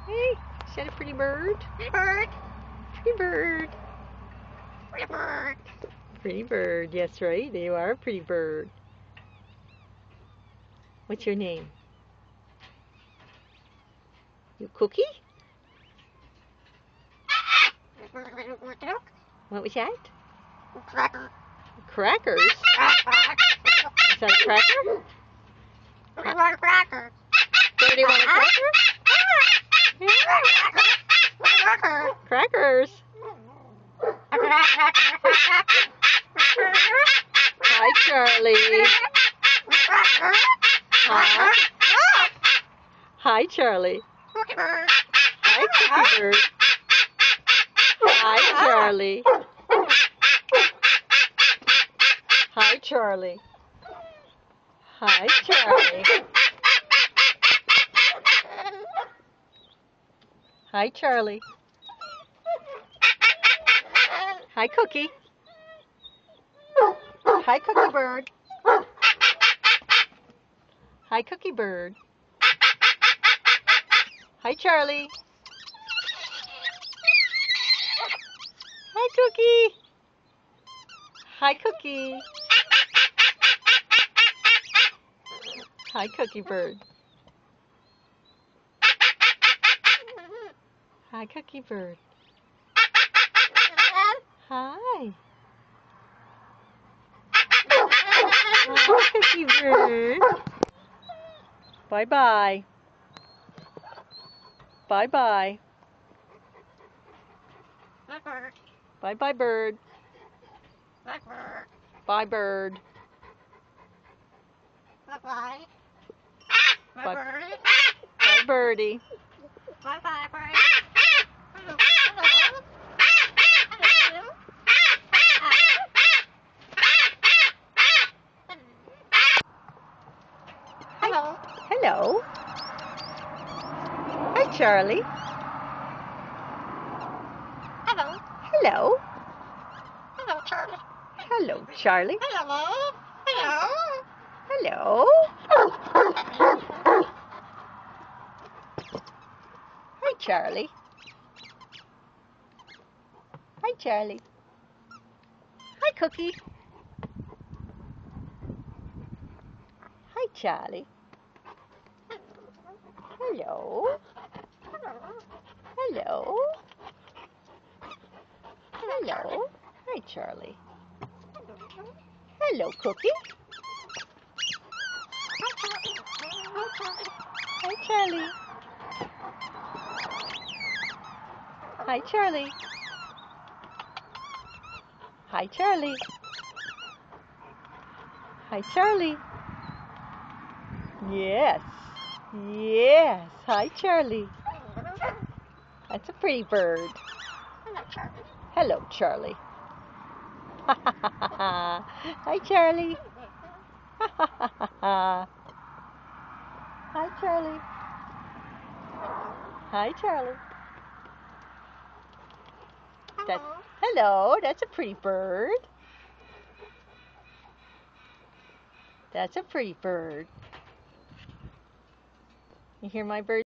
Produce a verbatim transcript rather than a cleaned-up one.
Hey, is that a pretty bird? Pretty bird. Pretty bird. Pretty bird. Pretty bird. Yes, right. You are a pretty bird. What's your name? You Cookie? What was that? Cracker. Crackers? Is that a cracker? I want a cracker. Somebody want a cracker? Crackers. Hi, Charlie. Hi. Hi, Charlie. Hi, Cookie Bird. Hi, Charlie. Hi, Charlie. Hi, Charlie. Hi, Charlie. Hi, Cookie. Hi, Cookie Bird. Hi, Cookie Bird. Hi, Charlie. Hi, Cookie. Hi, Cookie. Hi, Cookie Bird. Hi, Cookie Bird. Hi. Hi, Cookie Bird. Bye-bye. Bye-bye. Bye-bye, bird. Bye, bird. Bye-bye. Bye, bye, birdie. Bye-bye, bird. Hello. Hello. Hi, Charlie. Hello. Hello. Hello, Charlie. Hello, Charlie. Hello. Hello. Hello. Hi, Charlie. Hi, Charlie. Hi, Cookie. Hi, Charlie. Hello. Hello. Hello. Hi, Charlie. Hello, Cookie. Hi, Charlie. Hi, Charlie. Hi, Charlie. Hi, Charlie. Yes. Yes. Hi, Charlie. That's a pretty bird. Hello, Charlie. Hi, Charlie. Hi, Charlie. Hi, Charlie. That's, hello, that's a pretty bird. That's a pretty bird. You hear my bird?